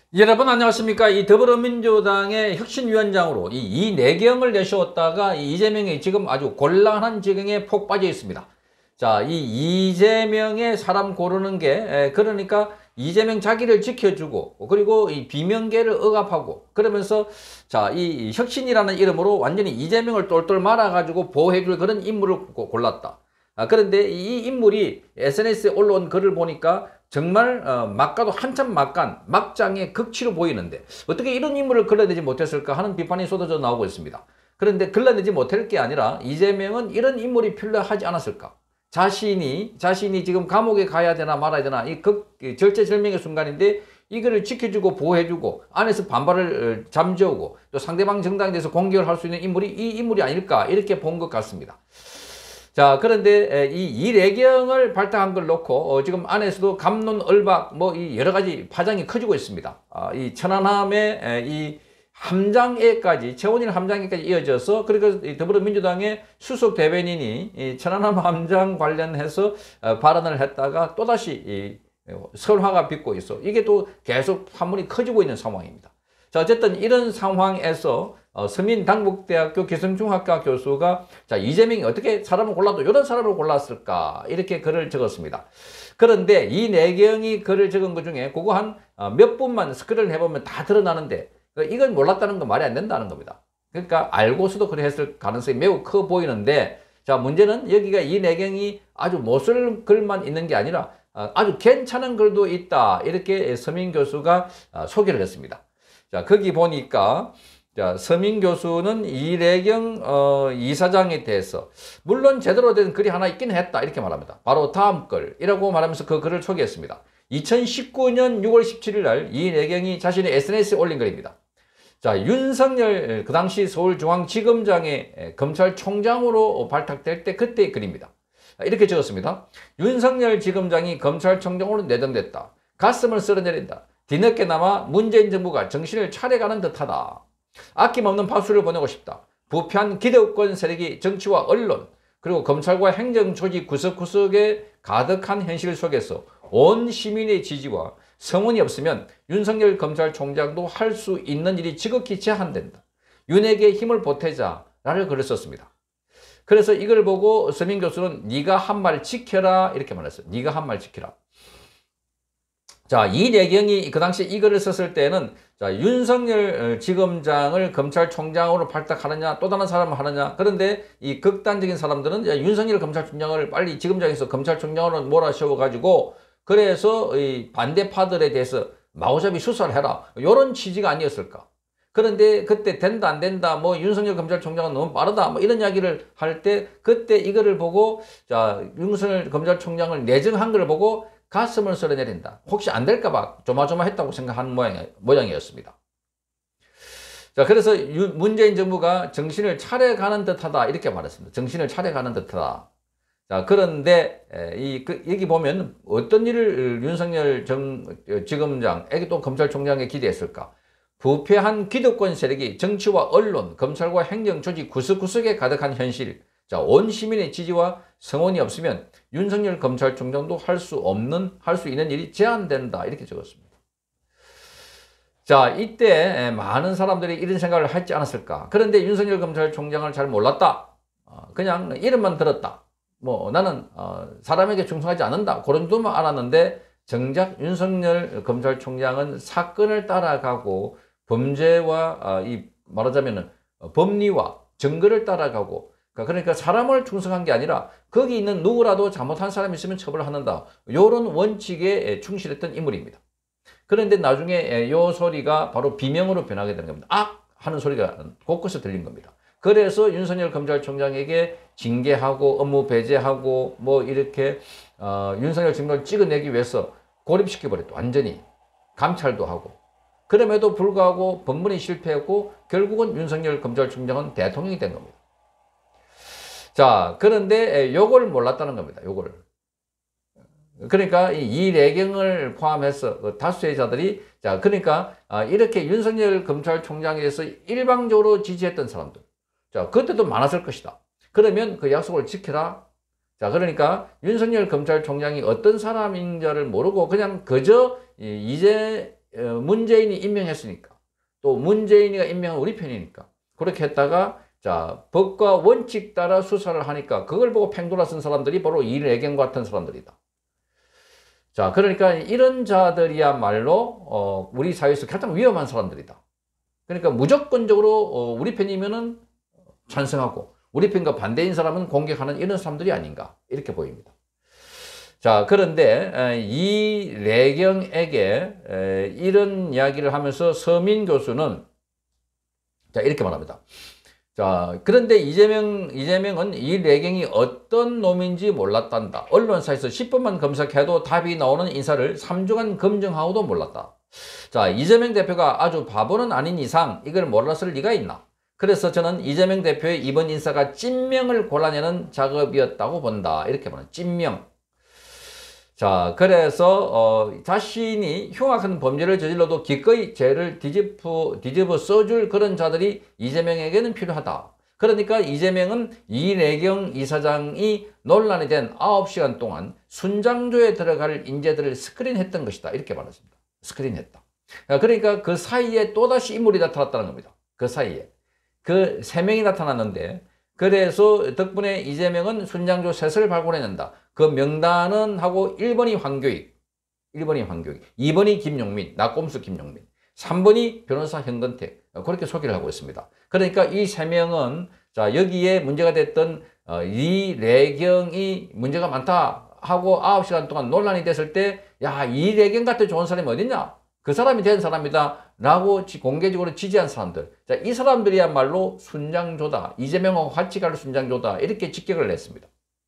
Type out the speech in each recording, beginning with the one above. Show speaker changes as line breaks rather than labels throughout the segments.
여러분 안녕하십니까? 이 더불어민주당의 혁신위원장으로 이 이내경을 내세웠다가 이 이재명이 지금 아주 곤란한 지경에 폭 빠져 있습니다. 자, 이 이재명의 사람 고르는 게 그러니까 이재명 자기를 지켜주고 그리고 이 비명계를 억압하고 그러면서 자, 이 혁신이라는 이름으로 완전히 이재명을 똘똘 말아가지고 보호해줄 그런 인물을 골랐다. 그런데 이 인물이 SNS에 올라온 글을 보니까 정말 막가도 한참 막간 막장의 극치로 보이는데 어떻게 이런 인물을 걸러내지 못했을까 하는 비판이 쏟아져 나오고 있습니다. 그런데 걸러내지 못할 게 아니라 이재명은 이런 인물이 필요하지 않았을까? 자신이 지금 감옥에 가야 되나 말아야 되나 이 절체절명의 순간인데 이거를 지켜주고 보호해주고 안에서 반발을 잠재우고 또 상대방 정당에 대해서 공격을 할 수 있는 인물이 이 인물이 아닐까 이렇게 본 것 같습니다. 자, 그런데 이 이내경을 발탁한 걸 놓고 지금 안에서도 갑론을박 뭐 이 여러 가지 파장이 커지고 있습니다. 이 천안함의 이 함장에까지 최원일 함장에까지 이어져서 그리고 더불어민주당의 수석 대변인이 이 천안함 함장 관련해서 발언을 했다가 또다시 이 설화가 빚고 있어. 이게 또 계속 파문이 커지고 있는 상황입니다. 자, 어쨌든 이런 상황에서 서민당국대학교 기성중학과 교수가 자, 이재명이 어떻게 사람을 골라도 이런 사람을 골랐을까 이렇게 글을 적었습니다. 그런데 이내경이 글을 적은 것 중에 그거 한 몇 분만 스크롤 해보면 다 드러나는데 이건 몰랐다는 건 말이 안 된다는 겁니다. 그러니까 알고서도 그래 했을 가능성이 매우 커 보이는데 자, 문제는 여기가 이내경이 아주 못쓸 글만 있는 게 아니라 아주 괜찮은 글도 있다 이렇게 서민 교수가 소개를 했습니다. 자, 거기 보니까 자, 서민 교수는 이내경 이사장에 대해서 물론 제대로 된 글이 하나 있긴 했다 이렇게 말합니다. 바로 다음 글이라고 말하면서 그 글을 소개했습니다. 2019년 6월 17일 날 이내경이 자신의 SNS에 올린 글입니다. 자, 윤석열 그 당시 서울중앙지검장의 검찰총장으로 발탁될 때 그때의 글입니다. 이렇게 적었습니다. 윤석열 지검장이 검찰총장으로 내정됐다. 가슴을 쓸어내린다. 뒤늦게나마 문재인 정부가 정신을 차려가는 듯하다. 아낌없는 박수를 보내고 싶다. 부패한 기득권 세력이 정치와 언론 그리고 검찰과 행정조직 구석구석에 가득한 현실 속에서 온 시민의 지지와 성원이 없으면 윤석열 검찰총장도 할 수 있는 일이 지극히 제한된다. 윤에게 힘을 보태자 라를 글을 썼습니다. 그래서 이걸 보고 서민 교수는 네가 한 말 지켜라 이렇게 말했어요. 네가 한 말 지켜라. 자, 이내경이 그 당시 이 글을 썼을 때는 자, 윤석열 지검장을 검찰총장으로 발탁하느냐 또 다른 사람을 하느냐 그런데 이 극단적인 사람들은 야, 윤석열 검찰총장을 빨리 지검장에서 검찰총장으로 몰아세워가지고 그래서 이 반대파들에 대해서 마구잡이 수사를 해라 이런 취지가 아니었을까. 그런데 그때 된다 안 된다 뭐 윤석열 검찰총장은 너무 빠르다 뭐 이런 이야기를 할 때 그때 이거를 보고 자, 윤석열 검찰총장을 내정한 걸 보고 가슴을 쓸어내린다. 혹시 안 될까봐 조마조마했다고 생각하는 모양이었습니다. 자, 그래서 문재인 정부가 정신을 차려가는 듯하다 이렇게 말했습니다. 정신을 차려가는 듯하다. 자, 그런데 여기 보면 어떤 일을 윤석열 지검장에게 또 검찰총장에 기대했을까? 부패한 기득권 세력이 정치와 언론, 검찰과 행정조직 구석구석에 가득한 현실. 자, 온 시민의 지지와 성원이 없으면 윤석열 검찰총장도 할 수 있는 일이 제한된다. 이렇게 적었습니다. 자, 이때 많은 사람들이 이런 생각을 하지 않았을까. 그런데 윤석열 검찰총장을 잘 몰랐다. 그냥 이름만 들었다. 뭐 나는 사람에게 충성하지 않는다. 그런 정도만 알았는데 정작 윤석열 검찰총장은 사건을 따라가고 범죄와 말하자면 법리와 증거를 따라가고 그러니까 사람을 충성한 게 아니라 거기 있는 누구라도 잘못한 사람이 있으면 처벌한다. 이런 원칙에 충실했던 인물입니다. 그런데 나중에 이 소리가 바로 비명으로 변하게 되는 겁니다. 악! 하는 소리가 곳곳에 들린 겁니다. 그래서 윤석열 검찰총장에게 징계하고 업무 배제하고 뭐 이렇게 윤석열 정권을 찍어내기 위해서 고립시켜버렸다. 완전히 감찰도 하고 그럼에도 불구하고 법문이 실패했고 결국은 윤석열 검찰총장은 대통령이 된 겁니다. 자, 그런데 요걸 몰랐다는 겁니다. 요거를. 그러니까 이 내경을 포함해서 다수의 자들이 자, 그러니까 이렇게 윤석열 검찰총장에 대해서 일방적으로 지지했던 사람들. 자, 그때도 많았을 것이다. 그러면 그 약속을 지켜라. 자, 그러니까 윤석열 검찰총장이 어떤 사람인지를 모르고 그냥 그저 문재인이 임명했으니까 또 문재인이가 임명한 우리 편이니까 그렇게 했다가 자 법과 원칙 따라 수사를 하니까 그걸 보고 팽돌아 쓴 사람들이 바로 이내경 같은 사람들이다. 자 그러니까 이런 자들이야말로 우리 사회에서 가장 위험한 사람들이다. 그러니까 무조건적으로 우리 편이면은 찬성하고 우리 편과 반대인 사람은 공격하는 이런 사람들이 아닌가 이렇게 보입니다. 자 그런데 이 내경에게 이런 이야기를 하면서 서민 교수는 자 이렇게 말합니다. 자 그런데 이재명은 이 내경이 어떤 놈인지 몰랐단다. 언론사에서 10분만 검색해도 답이 나오는 인사를 3주간 검증하고도 몰랐다. 자 이재명 대표가 아주 바보는 아닌 이상 이걸 몰랐을 리가 있나. 그래서 저는 이재명 대표의 이번 인사가 찐명을 골라내는 작업이었다고 본다. 이렇게 말합니다. 찐명. 자 그래서 자신이 흉악한 범죄를 저질러도 기꺼이 죄를 뒤집어 써줄 그런 자들이 이재명에게는 필요하다. 그러니까 이재명은 이내경 이사장이 논란이 된 9시간 동안 순장조에 들어갈 인재들을 스크린했던 것이다. 이렇게 말했습니다. 스크린했다. 그러니까 그 사이에 또다시 인물이 나타났다는 겁니다. 그 사이에. 그 3명이 나타났는데 그래서 덕분에 이재명은 순장조 셋을 발굴해낸다. 그 명단은 하고 1번이 황교익, 2번이 김용민, 낙곰수 김용민, 3번이 변호사 현근택 그렇게 소개를 하고 있습니다. 그러니까 이 3명은 자 여기에 문제가 됐던 이내경이 문제가 많다 하고 9시간 동안 논란이 됐을 때 야 이내경 같은 좋은 사람이 어딨냐? 그 사람이 된 사람이다 라고 공개적으로 지지한 사람들. 자, 이 사람들이야말로 순장조다. 이재명하고 같이 갈 순장조다. 이렇게 직격을 냈습니다.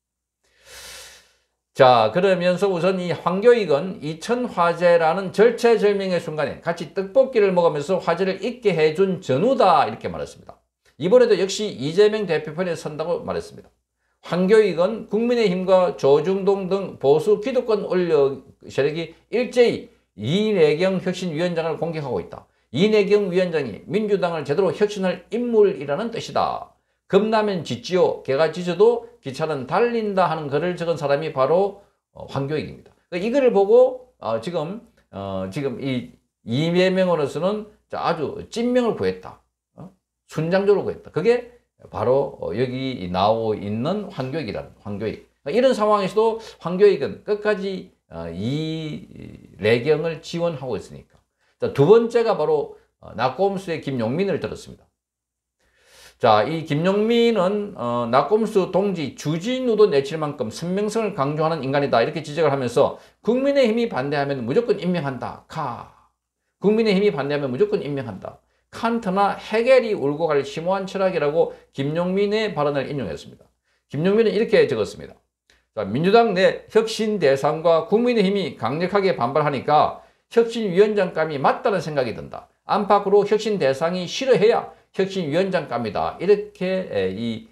자, 그러면서 우선 이 황교익은 이천 화제라는 절체절명의 순간에 같이 떡볶이를 먹으면서 화제를 잊게 해준 전우다. 이렇게 말했습니다. 이번에도 역시 이재명 대표 편에 선다고 말했습니다. 황교익은 국민의힘과 조중동 등 보수 기득권 원료 세력이 일제히 이내경 혁신위원장을 공격하고 있다. 이내경 위원장이 민주당을 제대로 혁신할 인물이라는 뜻이다. 겁나면 짖지요. 개가 짖어도 기차는 달린다 하는 글을 적은 사람이 바로 황교익입니다. 이 글을 보고 지금 이 이재명으로서는 아주 찐명을 구했다. 순장조를 구했다. 그게 바로 여기 나오고 있는 황교익이라는 황교익. 이런 상황에서도 황교익은 끝까지 이 내경을 지원하고 있으니까. 자, 두 번째가 바로 낙곰수의 김용민을 들었습니다. 자, 이 김용민은 낙곰수 동지 주진우도 내칠 만큼 선명성을 강조하는 인간이다. 이렇게 지적을 하면서 국민의힘이 반대하면 무조건 임명한다. 국민의힘이 반대하면 무조건 임명한다. 칸트나 헤겔이 울고 갈 심오한 철학이라고 김용민의 발언을 인용했습니다. 김용민은 이렇게 적었습니다. 자, 민주당 내 혁신 대상과 국민의힘이 강력하게 반발하니까 혁신위원장감이 맞다는 생각이 든다. 안팎으로 혁신 대상이 싫어해야 혁신위원장감이다. 이렇게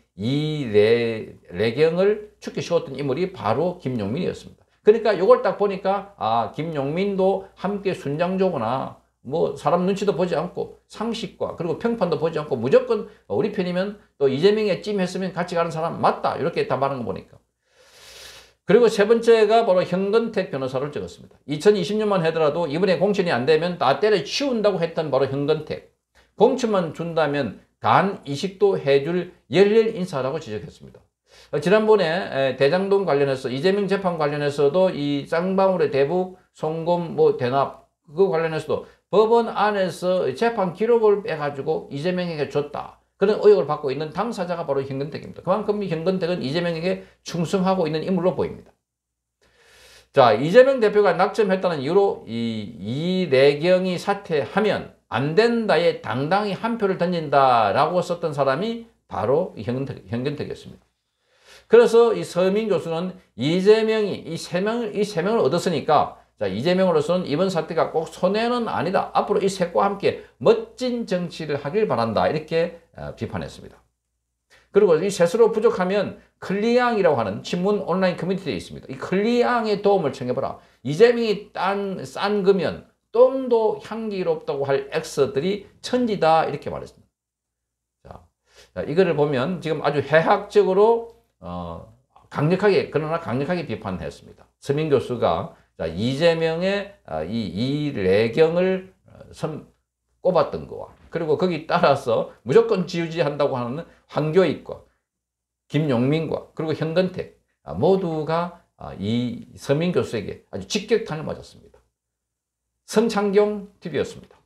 내경을 축소시켰던 인물이 바로 김용민이었습니다. 그러니까 이걸 딱 보니까 김용민도 함께 순장조구나. 뭐 사람 눈치도 보지 않고 상식과 그리고 평판도 보지 않고 무조건 우리 편이면 또 이재명에 찜했으면 같이 가는 사람 맞다. 이렇게 답하는 거 보니까. 그리고 세 번째가 바로 현근택 변호사를 적었습니다. 2020년만 하더라도 이번에 공천이 안 되면 다 때려치운다고 했던 바로 현근택. 공천만 준다면 단 이식도 해줄 열렬 인사라고 지적했습니다. 지난번에 대장동 관련해서 이재명 재판 관련해서도 이 쌍방울의 대북 송금 대납 그거 관련해서도 법원 안에서 재판 기록을 빼가지고 이재명에게 줬다. 그런 의혹을 받고 있는 당사자가 바로 현근택입니다. 그만큼 현근택은 이재명에게 충성하고 있는 인물로 보입니다. 자, 이재명 대표가 낙점했다는 이유로 이내경이 사퇴하면 안 된다에 당당히 한 표를 던진다라고 썼던 사람이 바로 현근택이었습니다. 그래서 이 서민 교수는 이재명이 이 세 명을 얻었으니까 자, 이재명으로서는 이번 사태가 꼭 손해는 아니다. 앞으로 이 셋과 함께 멋진 정치를 하길 바란다. 이렇게 비판했습니다. 그리고 이 셋으로 부족하면 클리앙이라고 하는 친문 온라인 커뮤니티에 있습니다. 이 클리앙의 도움을 청해보라. 이재명이 싼 거면 똥도 향기롭다고 할 엑스들이 천지다. 이렇게 말했습니다. 자, 이거를 보면 지금 아주 해학적으로 그러나 강력하게 비판했습니다. 서민 교수가 자, 이재명의 이내경을 꼽았던 거와 그리고 거기 따라서 무조건 지지한다고 하는 황교익과 김용민과 그리고 현근택 모두가 이 서민 교수에게 아주 직격탄을 맞았습니다. 성창경 TV였습니다.